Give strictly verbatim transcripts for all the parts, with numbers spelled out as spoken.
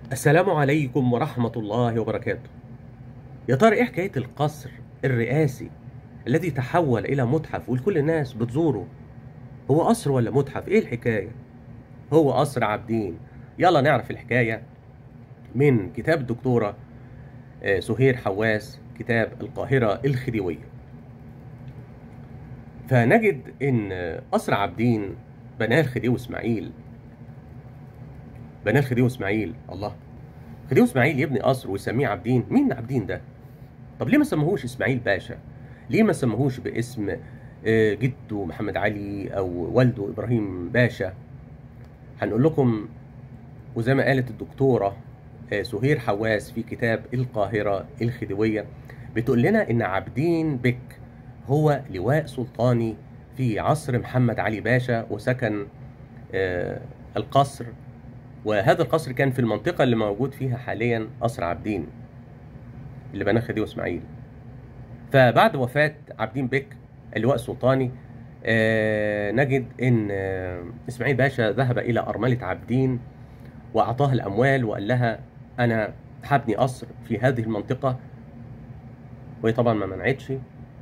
السلام عليكم ورحمة الله وبركاته. يا ترى ايه حكاية القصر الرئاسي الذي تحول إلى متحف والكل الناس بتزوره؟ هو قصر ولا متحف؟ ايه الحكاية؟ هو قصر عابدين. يلا نعرف الحكاية من كتاب الدكتورة آه، سهير حواس، كتاب القاهرة الخديوية. فنجد إن آه، قصر عابدين بناه الخديوي إسماعيل. بناه الخديوي إسماعيل. الله، خديوي إسماعيل يبني قصر ويسميه عابدين؟ مين عابدين ده؟ طب ليه ما سموهوش اسماعيل باشا؟ ليه ما سموهوش باسم آه، جده محمد علي او والده ابراهيم باشا؟ هنقول لكم. وزي ما قالت الدكتوره آه، سهير حواس في كتاب القاهره الخديويه، بتقول لنا ان عابدين بك هو لواء سلطاني في عصر محمد علي باشا، وسكن آه، القصر. وهذا القصر كان في المنطقه اللي موجود فيها حاليا قصر عابدين اللي بناه خديوي اسماعيل. فبعد وفاة عابدين بك اللواء السلطاني، آه، نجد ان آه، اسماعيل باشا ذهب الى ارملة عابدين واعطاها الاموال وقال لها انا هبني قصر في هذه المنطقة، وهي طبعا ما منعتش،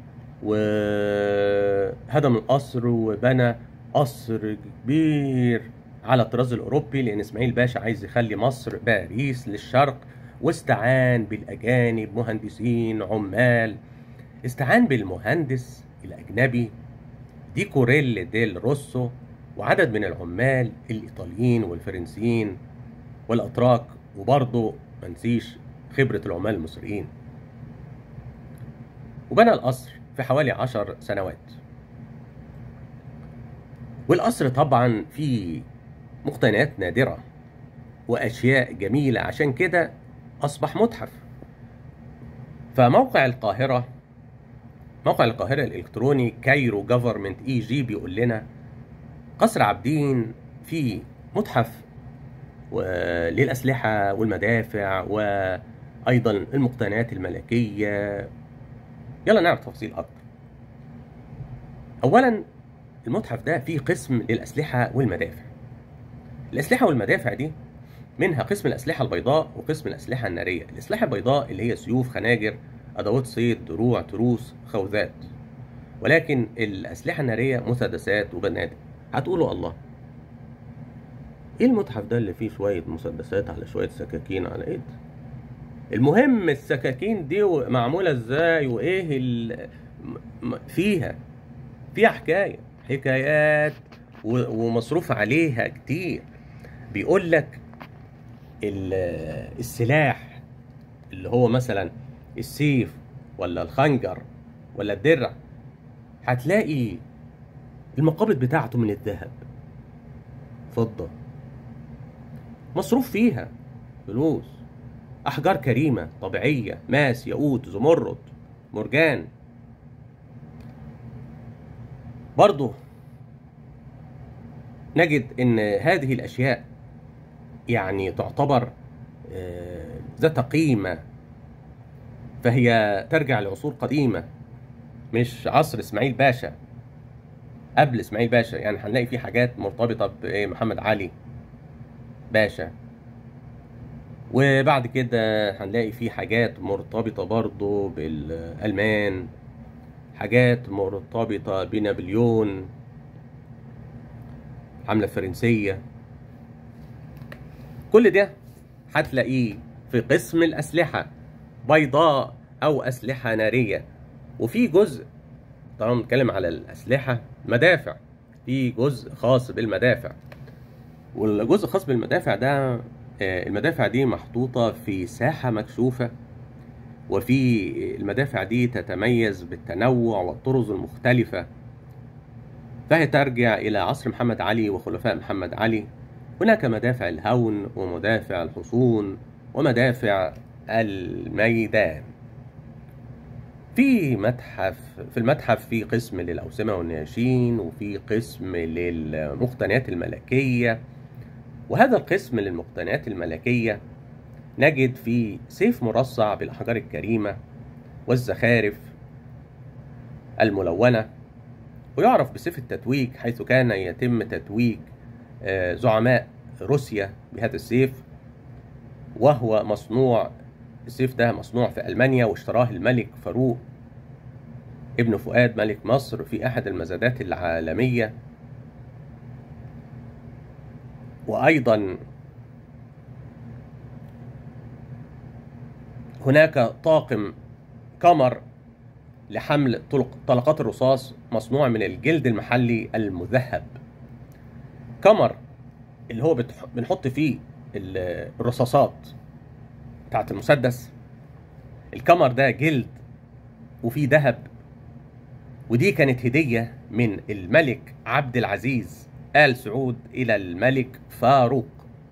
وهدم القصر وبنى قصر كبير على الطراز الاوروبي، لان اسماعيل باشا عايز يخلي مصر باريس للشرق، واستعان بالاجانب مهندسين عمال. استعان بالمهندس الأجنبي ديكوريل ديل روسو وعدد من العمال الإيطاليين والفرنسيين والأتراك، وبرضه ما نسيش خبرة العمال المصريين. وبنى القصر في حوالي عشر سنوات. والقصر طبعا فيه مقتنيات نادرة وأشياء جميلة، عشان كده أصبح متحف. فموقع القاهرة موقع القاهرة الإلكتروني كايرو جوفرمنت اي جي بيقول لنا قصر عابدين فيه متحف للأسلحة والمدافع وأيضا المقتنيات الملكية. يلا نعرف تفاصيل أكتر. أولا، المتحف ده فيه قسم للأسلحة والمدافع. الأسلحة والمدافع دي منها قسم الأسلحة البيضاء وقسم الأسلحة النارية. الأسلحة البيضاء اللي هي سيوف، خناجر، أدوات صيد، دروع، تروس، خوذات. ولكن الأسلحة النارية مسدسات وبنادق. هتقولوا الله، ايه المتحف ده اللي فيه شوية مسدسات على شوية سكاكين على ايه ده؟ المهم السكاكين دي معمولة ازاي وايه ال... فيها فيها حكاية حكايات ومصروف عليها كتير. بيقول لك السلاح اللي هو مثلا السيف ولا الخنجر ولا الدرع، هتلاقي المقابض بتاعته من الذهب، فضة، مصروف فيها فلوس، أحجار كريمة طبيعية، ماس، ياقوت، زمرد، مرجان. برضه نجد إن هذه الأشياء يعني تعتبر ذات قيمة، فهي ترجع لعصور قديمة، مش عصر إسماعيل باشا، قبل إسماعيل باشا. يعني هنلاقي في حاجات مرتبطة بمحمد علي باشا، وبعد كده هنلاقي في حاجات مرتبطة برضه بالألمان، حاجات مرتبطة بنابليون، حملة فرنسية. كل ده هتلاقيه في قسم الأسلحة بيضاء أو أسلحة نارية. وفي جزء، طبعا بنتكلم على الأسلحة مدافع، في جزء خاص بالمدافع. والجزء الخاص بالمدافع ده، المدافع دي محطوطة في ساحة مكشوفة، وفي المدافع دي تتميز بالتنوع والطرز المختلفة، فهي ترجع إلى عصر محمد علي وخلفاء محمد علي. هناك مدافع الهون ومدافع الحصون ومدافع الميدان. في متحف في المتحف في قسم للأوسمة والنياشين، وفي قسم للمقتنيات الملكية. وهذا القسم للمقتنيات الملكية نجد فيه سيف مرصع بالأحجار الكريمة والزخارف الملونة، ويعرف بسيف التتويج، حيث كان يتم تتويج زعماء روسيا بهذا السيف. وهو مصنوع، السيف ده مصنوع في ألمانيا، واشتراه الملك فاروق ابن فؤاد ملك مصر في أحد المزادات العالمية. وأيضا هناك طاقم كمر لحمل طلقات الرصاص مصنوع من الجلد المحلي المذهب. كمر اللي هو بنحط فيه الرصاصات بتاعت المسدس، الكمر ده جلد وفيه ذهب، ودي كانت هدية من الملك عبد العزيز آل سعود إلى الملك فاروق.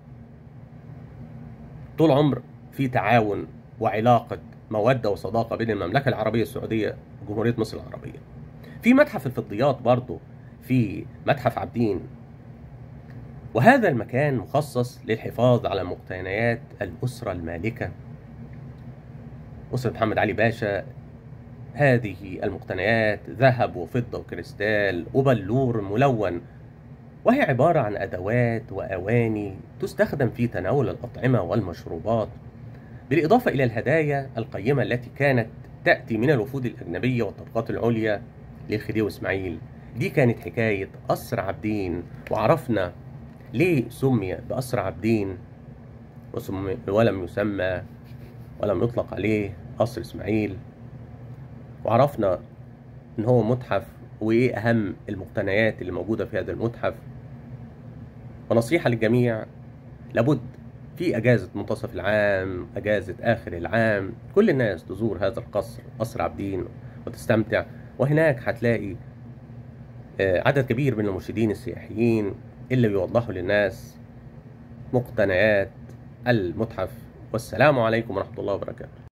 طول عمر في تعاون وعلاقة مودة وصداقة بين المملكة العربية السعودية وجمهورية مصر العربية. في متحف الفضيات برضو في متحف عابدين، وهذا المكان مخصص للحفاظ على مقتنيات الأسرة المالكة، أسرة محمد علي باشا. هذه المقتنيات ذهب وفضة وكريستال وبلور ملون، وهي عبارة عن أدوات وأواني تستخدم في تناول الأطعمة والمشروبات، بالإضافة إلى الهدايا القيمة التي كانت تأتي من الوفود الأجنبية والطبقات العليا للخديوي إسماعيل. دي كانت حكاية قصر عابدين، وعرفنا ليه سمي بقصر عابدين ولم يسمى ولم يطلق عليه قصر إسماعيل، وعرفنا إن هو متحف وإيه أهم المقتنيات اللي موجودة في هذا المتحف. ونصيحة للجميع، لابد في أجازة منتصف العام، أجازة آخر العام، كل الناس تزور هذا القصر، قصر عابدين، وتستمتع. وهناك هتلاقي عدد كبير من المرشدين السياحيين اللي بيوضحوا للناس مقتنيات المتحف. والسلام عليكم ورحمة الله وبركاته.